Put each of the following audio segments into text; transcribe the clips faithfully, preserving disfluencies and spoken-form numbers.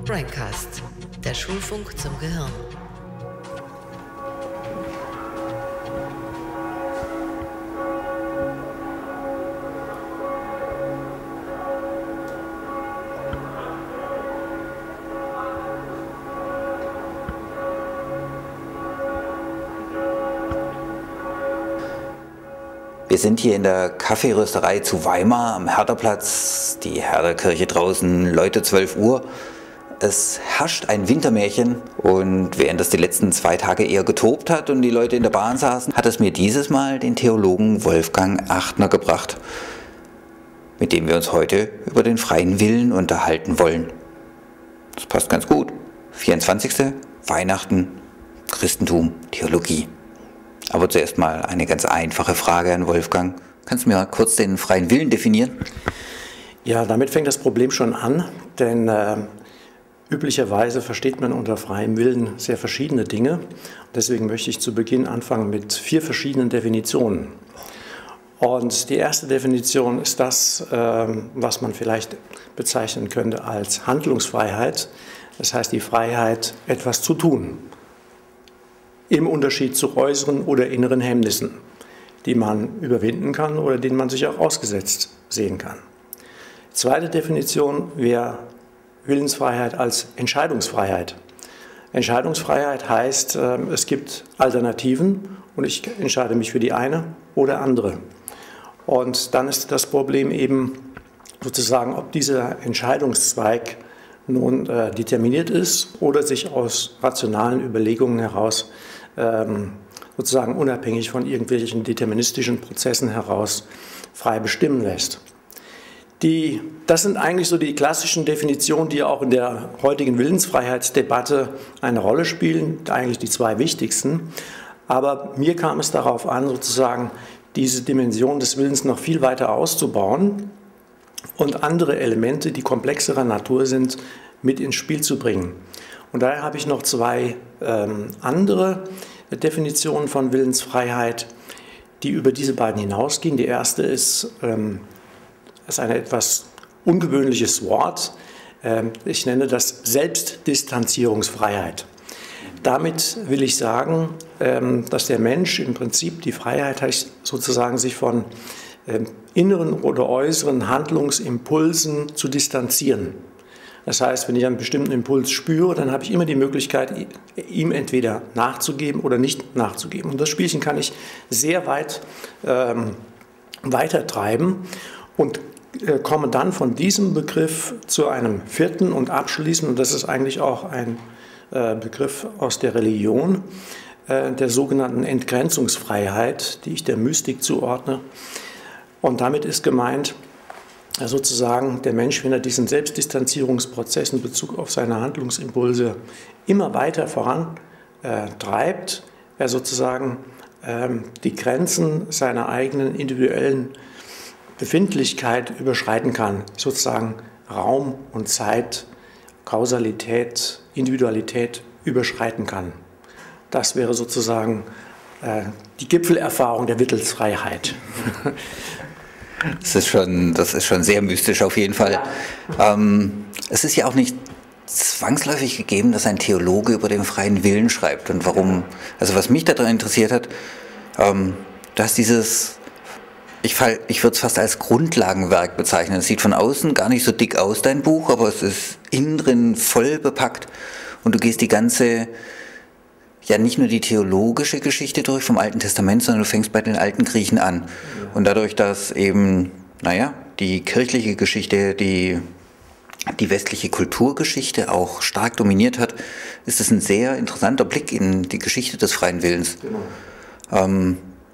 Braincast, der Schulfunk zum Gehirn. Wir sind hier in der Kaffeerösterei zu Weimar am Herderplatz, die Herderkirche draußen, Leute zwölf Uhr. Es herrscht ein Wintermärchen und während es die letzten zwei Tage eher getobt hat und die Leute in der Bahn saßen, hat es mir dieses Mal den Theologen Wolfgang Achtner gebracht, mit dem wir uns heute über den freien Willen unterhalten wollen. Das passt ganz gut. vierundzwanzigste Weihnachten, Christentum, Theologie. Aber zuerst mal eine ganz einfache Frage an Wolfgang. Kannst du mir kurz den freien Willen definieren? Ja, damit fängt das Problem schon an, denn äh, üblicherweise versteht man unter freiem Willen sehr verschiedene Dinge. Deswegen möchte ich zu Beginn anfangen mit vier verschiedenen Definitionen. Und die erste Definition ist das, äh, was man vielleicht bezeichnen könnte als Handlungsfreiheit. Das heißt die Freiheit, etwas zu tun. Im Unterschied zu äußeren oder inneren Hemmnissen, die man überwinden kann oder denen man sich auch ausgesetzt sehen kann. Zweite Definition wäre Willensfreiheit als Entscheidungsfreiheit. Entscheidungsfreiheit heißt, es gibt Alternativen und ich entscheide mich für die eine oder andere. Und dann ist das Problem eben sozusagen, ob dieser Entscheidungszweig nun äh, determiniert ist oder sich aus rationalen Überlegungen heraus ähm, sozusagen unabhängig von irgendwelchen deterministischen Prozessen heraus frei bestimmen lässt. Die, das sind eigentlich so die klassischen Definitionen, die auch in der heutigen Willensfreiheitsdebatte eine Rolle spielen, eigentlich die zwei wichtigsten. Aber mir kam es darauf an, sozusagen diese Dimension des Willens noch viel weiter auszubauen und andere Elemente, die komplexerer Natur sind, mit ins Spiel zu bringen. Und daher habe ich noch zwei ähm, andere Definitionen von Willensfreiheit, die über diese beiden hinausgehen. Die erste ist, ähm, ist ein etwas ungewöhnliches Wort. Ähm, ich nenne das Selbstdistanzierungsfreiheit. Damit will ich sagen, ähm, dass der Mensch im Prinzip die Freiheit hat, sozusagen sich von inneren oder äußeren Handlungsimpulsen zu distanzieren. Das heißt, wenn ich einen bestimmten Impuls spüre, dann habe ich immer die Möglichkeit, ihm entweder nachzugeben oder nicht nachzugeben. Und das Spielchen kann ich sehr weit ähm, weitertreiben und äh, komme dann von diesem Begriff zu einem vierten und abschließenden, und das ist eigentlich auch ein äh, Begriff aus der Religion, äh, der sogenannten Entgrenzungsfreiheit, die ich der Mystik zuordne. Und damit ist gemeint, sozusagen der Mensch, wenn er diesen Selbstdistanzierungsprozess in Bezug auf seine Handlungsimpulse immer weiter vorantreibt, äh, er sozusagen äh, die Grenzen seiner eigenen individuellen Befindlichkeit überschreiten kann, sozusagen Raum und Zeit, Kausalität, Individualität überschreiten kann. Das wäre sozusagen äh, die Gipfelerfahrung der Willensfreiheit. Das ist schon, das ist schon sehr mystisch auf jeden Fall. Ja. Ähm, es ist ja auch nicht zwangsläufig gegeben, dass ein Theologe über den freien Willen schreibt. Und warum, also was mich daran interessiert hat, ähm, dass dieses, ich, ich würde es fast als Grundlagenwerk bezeichnen. Es sieht von außen gar nicht so dick aus, dein Buch, aber es ist innen drin voll bepackt. Und du gehst die ganze, ja nicht nur die theologische Geschichte durch vom Alten Testament, sondern du fängst bei den alten Griechen an. Ja. Und dadurch, dass eben, naja, die kirchliche Geschichte, die, die westliche Kulturgeschichte auch stark dominiert hat, ist es ein sehr interessanter Blick in die Geschichte des freien Willens. Genau. Ähm,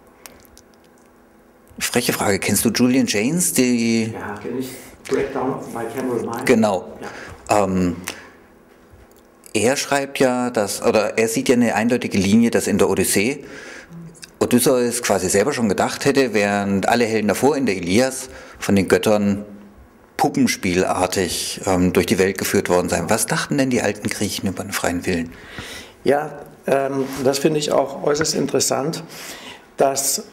freche Frage, kennst du Julian Jaynes? Die, ja, kenne ich. Breakdown of my Cameron Mind. Genau. Ja. Ähm, Er schreibt ja, dass, oder er sieht ja eine eindeutige Linie, dass in der Odyssee Odysseus quasi selber schon gedacht hätte, während alle Helden davor in der Ilias von den Göttern puppenspielartig ähm, durch die Welt geführt worden seien. Was dachten denn die alten Griechen über den freien Willen? Ja, ähm, das finde ich auch äußerst interessant, dass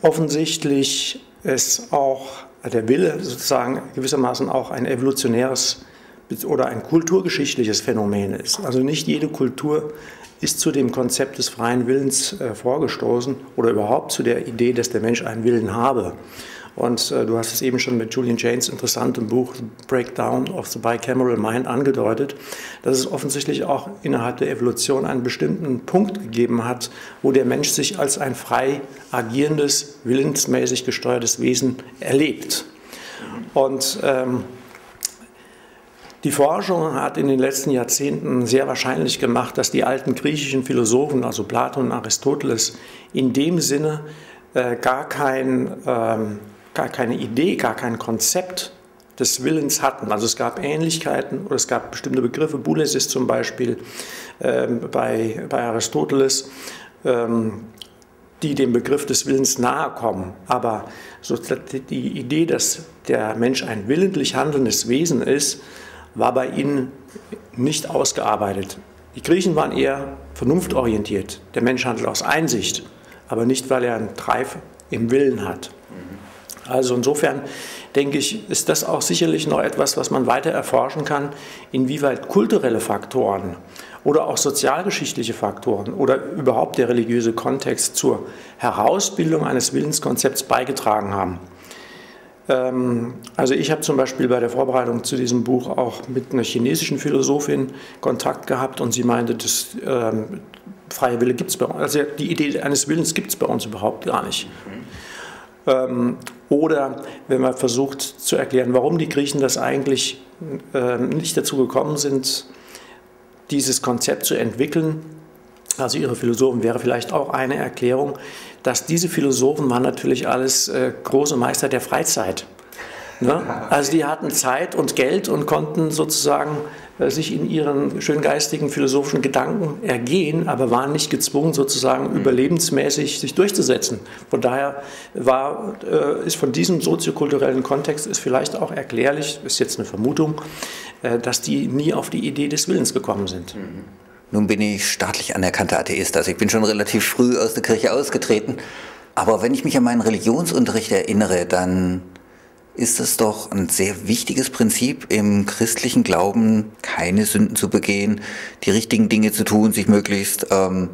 offensichtlich es auch, der Wille sozusagen gewissermaßen auch ein evolutionäres oder ein kulturgeschichtliches Phänomen ist. Also nicht jede Kultur ist zu dem Konzept des freien Willens äh, vorgestoßen oder überhaupt zu der Idee, dass der Mensch einen Willen habe. Und äh, du hast es eben schon mit Julian Jaynes interessantem Buch Breakdown of the Bicameral Mind angedeutet, dass es offensichtlich auch innerhalb der Evolution einen bestimmten Punkt gegeben hat, wo der Mensch sich als ein frei agierendes, willensmäßig gesteuertes Wesen erlebt. Und ähm, die Forschung hat in den letzten Jahrzehnten sehr wahrscheinlich gemacht, dass die alten griechischen Philosophen, also Platon und Aristoteles, in dem Sinne äh, gar, kein, ähm, gar keine Idee, gar kein Konzept des Willens hatten. Also es gab Ähnlichkeiten oder es gab bestimmte Begriffe, Boulesis zum Beispiel ähm, bei, bei Aristoteles, ähm, die dem Begriff des Willens nahe kommen. Aber so die Idee, dass der Mensch ein willentlich handelndes Wesen ist, war bei ihnen nicht ausgearbeitet. Die Griechen waren eher vernunftorientiert. Der Mensch handelt aus Einsicht, aber nicht, weil er einen Drive im Willen hat. Also insofern denke ich, ist das auch sicherlich noch etwas, was man weiter erforschen kann, inwieweit kulturelle Faktoren oder auch sozialgeschichtliche Faktoren oder überhaupt der religiöse Kontext zur Herausbildung eines Willenskonzepts beigetragen haben. Also ich habe zum Beispiel bei der Vorbereitung zu diesem Buch auch mit einer chinesischen Philosophin Kontakt gehabt und sie meinte, das ähm, freie Wille gibt es bei uns, also die Idee eines Willens gibt es bei uns überhaupt gar nicht. Mhm. Ähm, oder wenn man versucht zu erklären, warum die Griechen das eigentlich äh, nicht dazu gekommen sind, dieses Konzept zu entwickeln, also ihre Philosophen, wäre vielleicht auch eine Erklärung, dass diese Philosophen waren natürlich alles äh, große Meister der Freizeit. Ne? Also die hatten Zeit und Geld und konnten sozusagen äh, sich in ihren schöngeistigen philosophischen Gedanken ergehen, aber waren nicht gezwungen, sozusagen überlebensmäßig sich durchzusetzen. Von daher war, äh, ist von diesem soziokulturellen Kontext ist vielleicht auch erklärlich, ist jetzt eine Vermutung, äh, dass die nie auf die Idee des Willens gekommen sind. Mhm. Nun bin ich staatlich anerkannter Atheist, also ich bin schon relativ früh aus der Kirche ausgetreten. Aber wenn ich mich an meinen Religionsunterricht erinnere, dann ist es doch ein sehr wichtiges Prinzip im christlichen Glauben, keine Sünden zu begehen, die richtigen Dinge zu tun, sich möglichst ähm,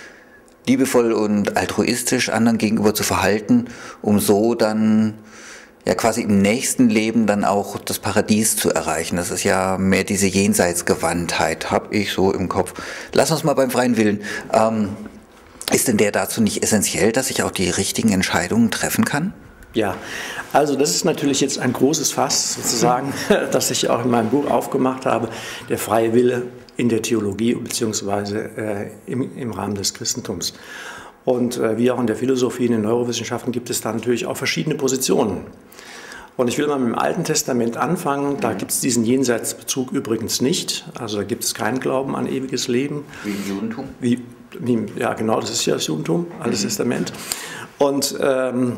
liebevoll und altruistisch anderen gegenüber zu verhalten, um so dann ja quasi im nächsten Leben dann auch das Paradies zu erreichen. Das ist ja mehr diese Jenseitsgewandtheit, habe ich so im Kopf. Lass uns mal beim freien Willen. Ähm, ist denn der dazu nicht essentiell, dass ich auch die richtigen Entscheidungen treffen kann? Ja, also das ist natürlich jetzt ein großes Fass sozusagen, das ich auch in meinem Buch aufgemacht habe, der freie Wille in der Theologie bzw. Äh, im, im Rahmen des Christentums. Und äh, wie auch in der Philosophie, in den Neurowissenschaften gibt es da natürlich auch verschiedene Positionen. Und ich will mal mit dem Alten Testament anfangen. Da gibt es diesen Jenseitsbezug übrigens nicht. Also da gibt es keinen Glauben an ewiges Leben. Wie im Judentum? Wie, wie, ja, genau, das ist ja das Judentum, Altes mhm. Testament. Und ähm,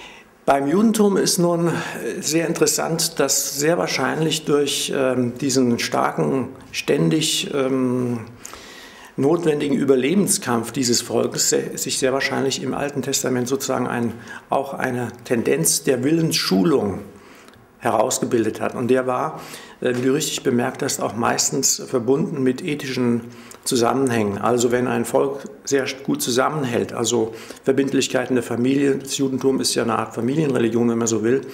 beim Judentum ist nun sehr interessant, dass sehr wahrscheinlich durch ähm, diesen starken, ständig ähm, notwendigen Überlebenskampf dieses Volkes sich sehr wahrscheinlich im Alten Testament sozusagen ein, auch eine Tendenz der Willensschulung herausgebildet hat. Und der war, wie du richtig bemerkt hast, auch meistens verbunden mit ethischen Zusammenhängen. Also wenn ein Volk sehr gut zusammenhält, also Verbindlichkeiten der Familie, das Judentum ist ja eine Art Familienreligion, wenn man so will,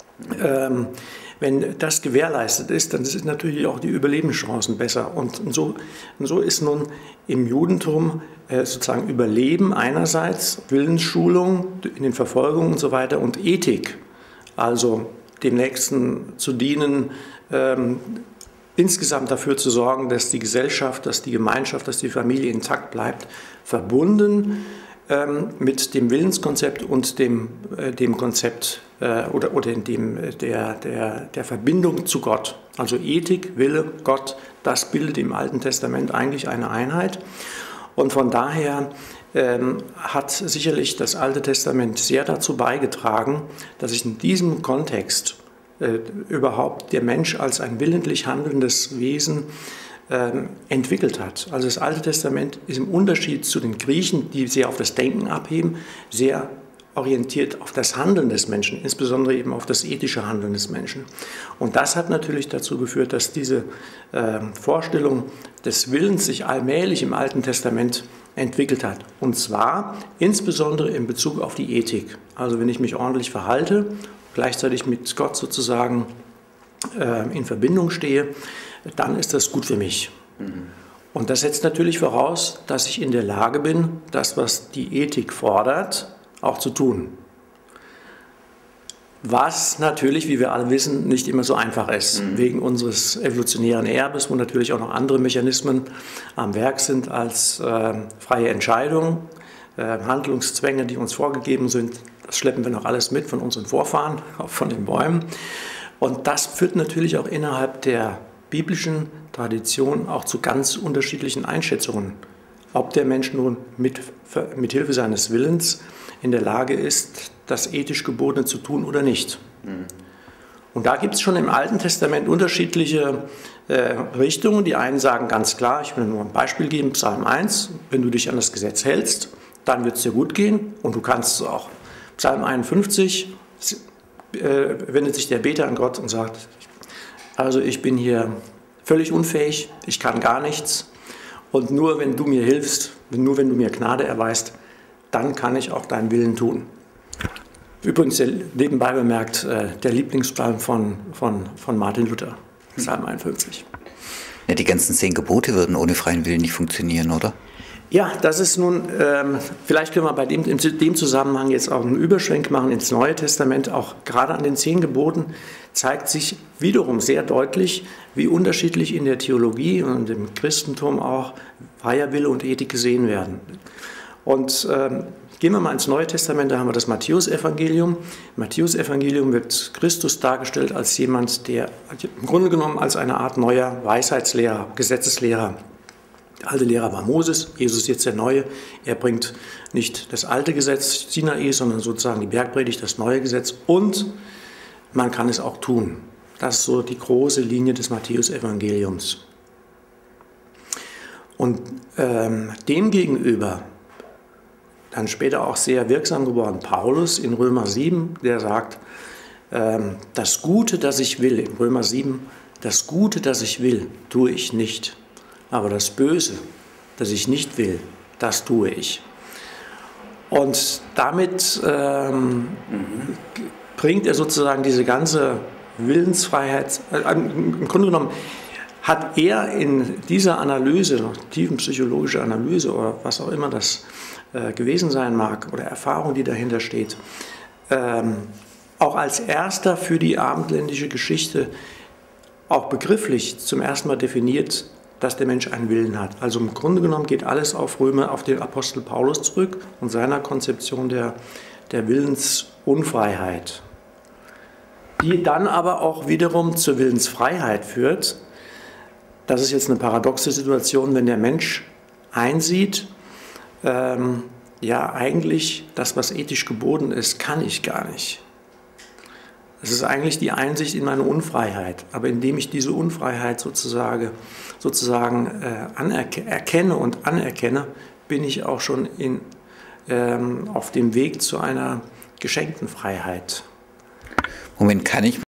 ähm, wenn das gewährleistet ist, dann sind natürlich auch die Überlebenschancen besser. Und so, und so ist nun im Judentum äh, sozusagen Überleben einerseits, Willensschulung in den Verfolgungen und so weiter und Ethik, also dem Nächsten zu dienen, ähm, insgesamt dafür zu sorgen, dass die Gesellschaft, dass die Gemeinschaft, dass die Familie intakt bleibt, verbunden ähm, mit dem Willenskonzept und dem, äh, dem Konzept äh, oder, oder dem, der, der, der Verbindung zu Gott. Also Ethik, Wille, Gott, das bildet im Alten Testament eigentlich eine Einheit. Und von daher ähm, hat sicherlich das Alte Testament sehr dazu beigetragen, dass sich in diesem Kontext äh, überhaupt der Mensch als ein willentlich handelndes Wesen ähm, entwickelt hat. Also das Alte Testament ist im Unterschied zu den Griechen, die sehr auf das Denken abheben, sehr orientiert auf das Handeln des Menschen, insbesondere eben auf das ethische Handeln des Menschen. Und das hat natürlich dazu geführt, dass diese äh, Vorstellung des Willens sich allmählich im Alten Testament entwickelt hat. Und zwar insbesondere in Bezug auf die Ethik. Also wenn ich mich ordentlich verhalte, gleichzeitig mit Gott sozusagen äh, in Verbindung stehe, dann ist das gut für mich. Mhm. Und das setzt natürlich voraus, dass ich in der Lage bin, das, was die Ethik fordert, auch zu tun. Was natürlich, wie wir alle wissen, nicht immer so einfach ist, mhm. wegen unseres evolutionären Erbes, wo natürlich auch noch andere Mechanismen am Werk sind als äh, freie Entscheidung, äh, Handlungszwänge, die uns vorgegeben sind. Das schleppen wir noch alles mit von unseren Vorfahren, auch von den Bäumen. Und das führt natürlich auch innerhalb der biblischen Tradition auch zu ganz unterschiedlichen Einschätzungen, ob der Mensch nun mit, mit Hilfe seines Willens in der Lage ist, das ethisch Gebotene zu tun oder nicht. Mhm. Und da gibt es schon im Alten Testament unterschiedliche äh, Richtungen. Die einen sagen ganz klar, ich will nur ein Beispiel geben, Psalm eins, wenn du dich an das Gesetz hältst, dann wird es dir gut gehen und du kannst es auch. Psalm einundfünfzig äh, wendet sich der Beter an Gott und sagt, also ich bin hier völlig unfähig, ich kann gar nichts und nur wenn du mir hilfst, nur wenn du mir Gnade erweist, dann kann ich auch deinen Willen tun. Übrigens, nebenbei bemerkt, der Lieblingspsalm von, von, von Martin Luther, Psalm einundfünfzig. Ja, die ganzen zehn Gebote würden ohne freien Willen nicht funktionieren, oder? Ja, das ist nun, ähm, vielleicht können wir bei dem, in dem Zusammenhang jetzt auch einen Überschwenk machen ins Neue Testament. Auch gerade an den zehn Geboten zeigt sich wiederum sehr deutlich, wie unterschiedlich in der Theologie und im Christentum auch freier Wille und Ethik gesehen werden. Und ähm, gehen wir mal ins Neue Testament, da haben wir das Matthäusevangelium. Im Matthäusevangelium wird Christus dargestellt als jemand, der im Grunde genommen als eine Art neuer Weisheitslehrer, Gesetzeslehrer. Der alte Lehrer war Moses, Jesus ist jetzt der Neue. Er bringt nicht das alte Gesetz Sinai, sondern sozusagen die Bergpredigt, das neue Gesetz. Und man kann es auch tun. Das ist so die große Linie des Matthäusevangeliums. Und ähm, demgegenüber, dann später auch sehr wirksam geworden, Paulus in Römer sieben, der sagt, ähm, das Gute, das ich will, in Römer sieben, das Gute, das ich will, tue ich nicht. Aber das Böse, das ich nicht will, das tue ich. Und damit ähm, bringt er sozusagen diese ganze Willensfreiheit, äh, im Grunde genommen hat er in dieser Analyse, tiefenpsychologische Analyse oder was auch immer das äh, gewesen sein mag oder Erfahrung, die dahinter steht, ähm, auch als erster für die abendländische Geschichte auch begrifflich zum ersten Mal definiert, dass der Mensch einen Willen hat. Also im Grunde genommen geht alles auf Römer, auf den Apostel Paulus zurück und seiner Konzeption der, der Willensunfreiheit, die dann aber auch wiederum zur Willensfreiheit führt. Das ist jetzt eine paradoxe Situation, wenn der Mensch einsieht, ähm, ja eigentlich das, was ethisch geboten ist, kann ich gar nicht. Es ist eigentlich die Einsicht in meine Unfreiheit. Aber indem ich diese Unfreiheit sozusagen, sozusagen äh, erkenne und anerkenne, bin ich auch schon in, ähm, auf dem Weg zu einer geschenkten Freiheit. Moment, kann ich